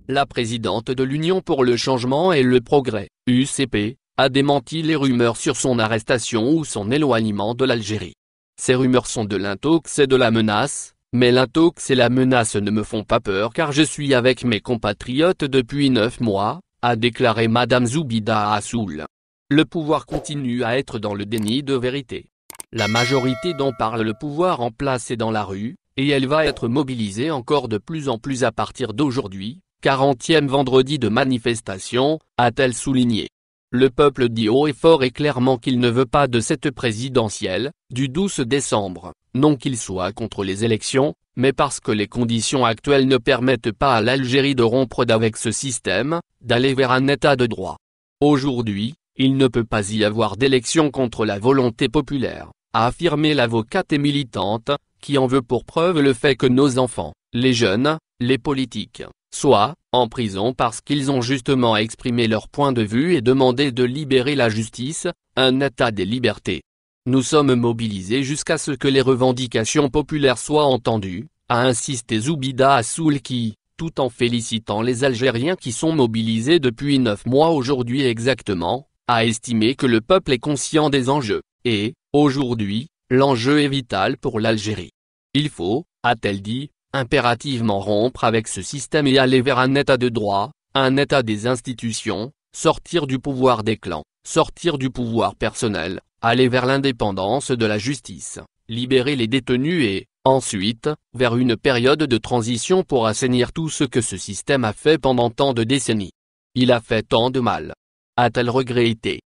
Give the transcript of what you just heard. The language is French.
la présidente de l'Union pour le changement et le progrès, UCP, a démenti les rumeurs sur son arrestation ou son éloignement de l'Algérie. Ces rumeurs sont de l'intox et de la menace, mais l'intox et la menace ne me font pas peur car je suis avec mes compatriotes depuis 9 mois, a déclaré Madame Zoubida Assoul. Le pouvoir continue à être dans le déni de vérité. La majorité dont parle le pouvoir en place est dans la rue, et elle va être mobilisée encore de plus en plus à partir d'aujourd'hui, 40e vendredi de manifestation, a-t-elle souligné. Le peuple dit haut et fort et clairement qu'il ne veut pas de cette présidentielle, du 12 décembre, non qu'il soit contre les élections, mais parce que les conditions actuelles ne permettent pas à l'Algérie de rompre avec ce système, d'aller vers un état de droit. Aujourd'hui, il ne peut pas y avoir d'élection contre la volonté populaire, a affirmé l'avocate et militante, qui en veut pour preuve le fait que nos enfants, les jeunes, les politiques, soient en prison parce qu'ils ont justement exprimé leur point de vue et demandé de libérer la justice, un état des libertés. Nous sommes mobilisés jusqu'à ce que les revendications populaires soient entendues, a insisté Zoubida Assoul qui, tout en félicitant les Algériens qui sont mobilisés depuis 9 mois aujourd'hui exactement, a estimé que le peuple est conscient des enjeux, et, aujourd'hui, l'enjeu est vital pour l'Algérie. Il faut, a-t-elle dit, impérativement rompre avec ce système et aller vers un état de droit, un état des institutions, sortir du pouvoir des clans, sortir du pouvoir personnel, aller vers l'indépendance de la justice, libérer les détenus et, ensuite, vers une période de transition pour assainir tout ce que ce système a fait pendant tant de décennies. Il a fait tant de mal. A-t-elle regretté?